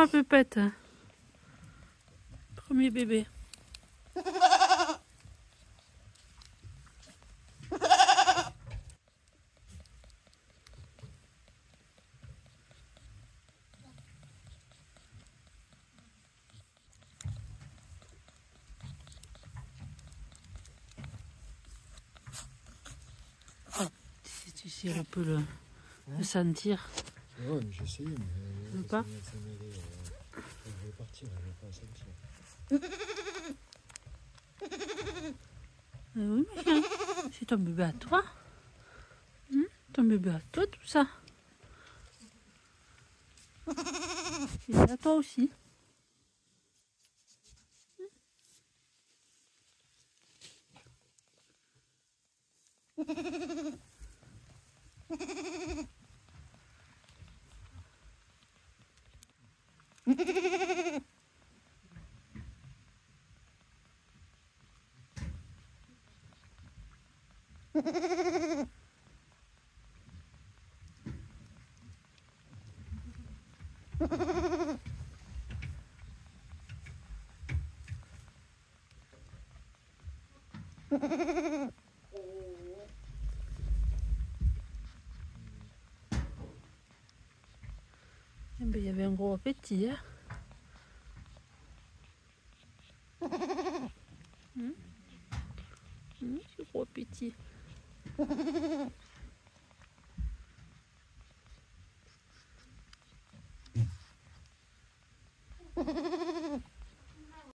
ma pépette. Premier bébé. Si tu sais, on peut le sentir. Ouais, mais j'essayais, mais elle veut pas. Elle veut partir, elle veut pas sentir. Oui, mais chien, c'est ton bébé à toi. Ton bébé à toi, tout ça. C'est à toi aussi. Eh ben, il y avait un gros appétit. Hein. C'est gros appétit.